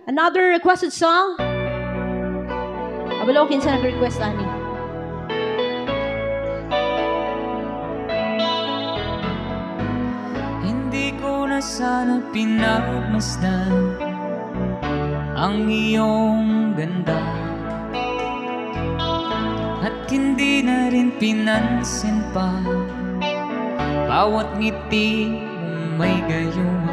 Another requested song. Abalo kinsa nag-request ani. Hindi ko na sana pinagmasdan ang iyong ganda, at hindi na rin pinansin pa bawat ngiti mong may gayuma.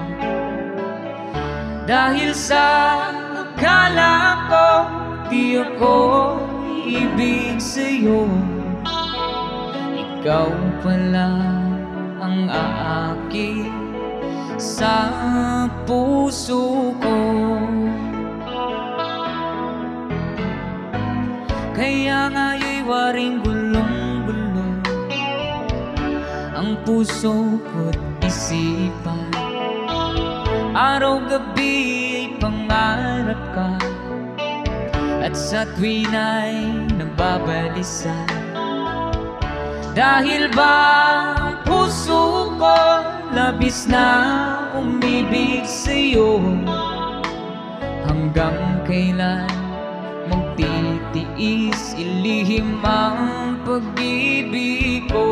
Dahil sa akala ko di ako iibig sa'yo, ikaw pala ang aaki sa puso ko. Kaya nga'y waring gulong-gulong ang puso ko't isipan. Araw-gabi ay pangarap ka, at sa tuwin ay nababalisa. Dahil ba ang puso ko labis na umibig sa'yo, hanggang kailan magtitiis ilihim ang pag-ibig ko?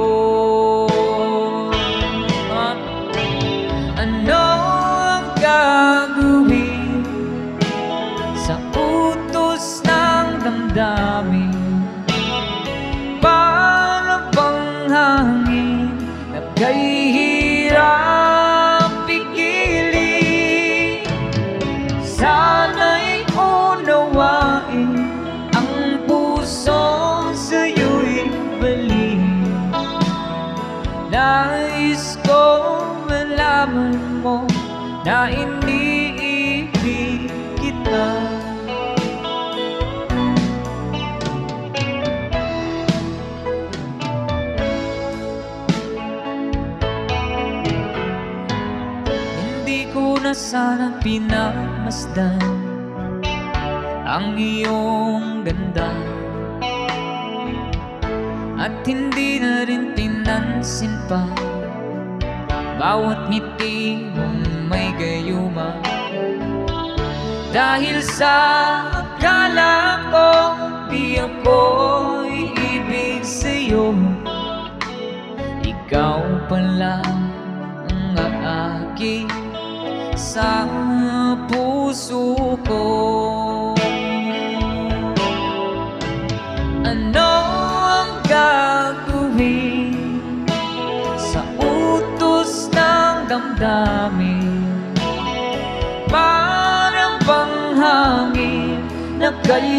Ano ang gagawin sa utos ng damdamin? Para bang hangin na kahihirap pigilin? Sana'y unawain ang puso sa'yo'y balik. Nais kong malaman mo na iniibig kita. Hindi ko na sana pinagmasdan ang iyong ganda, at hindi na rin pinansin pa bawat ngiti mong may gayuma. Dahil sa akala ko di ako iibig sa'yo, ikaw pala ang aaki sa puso ko. Ano ang gagawin sa utos ng damdamin? Parang bang hangin na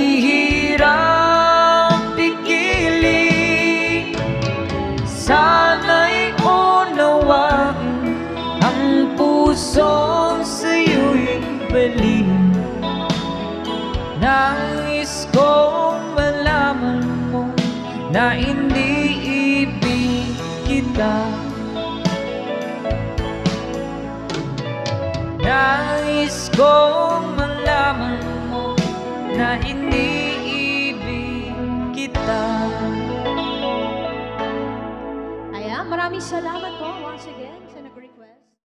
kahihirap pigilin? Sana'y unawain ang pusong sa'yo'y balik. Nais kong malaman mo na iniibig kita. Nais kong malaman mo na iniibig kita. Ayan, maraming salamat po once again.